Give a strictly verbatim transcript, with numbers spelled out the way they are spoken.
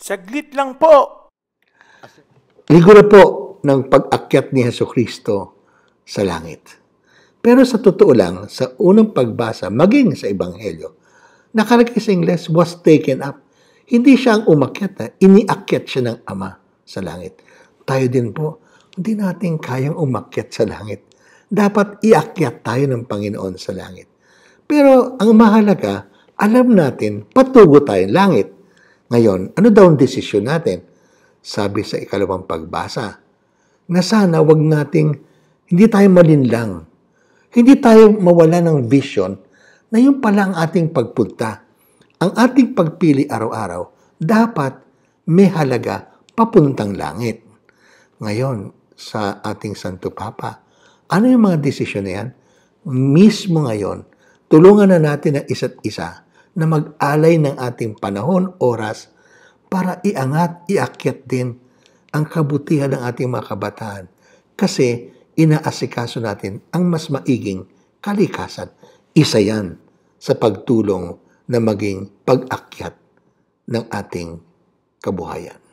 Saglit lang po. Ligo na po ng pag-akyat ni Hesukristo sa langit. Pero sa totoo lang, sa unang pagbasa, maging sa Ebanghelyo, nakalagay sa Ingles, was taken up. Hindi siya ang umakyat, ha? Iniakyat siya ng Ama sa langit. Tayo din po, hindi natin kayang umakyat sa langit. Dapat iakyat tayo ng Panginoon sa langit. Pero ang mahalaga, alam natin, patugo tayong langit. Ngayon, ano daw ang desisyon natin? Sabi sa ikalawang pagbasa, na sana wag nating, hindi tayo malinlang. Hindi tayo mawala ng vision na yun pala ang ating pagpunta. Ang ating pagpili araw-araw, dapat may halaga papuntang langit. Ngayon, sa ating Santo Papa, ano yung mga desisyon na yan? Mismo ngayon, tulungan na natin ang isa't isa na mag-alay ng ating panahon, oras, para iangat, iakyat din ang kabutihan ng ating mga kabataan. Kasi inaasikaso natin ang mas maiging kalikasan. Isa yan sa pagtulong na maging pag-akyat ng ating kabuhayan.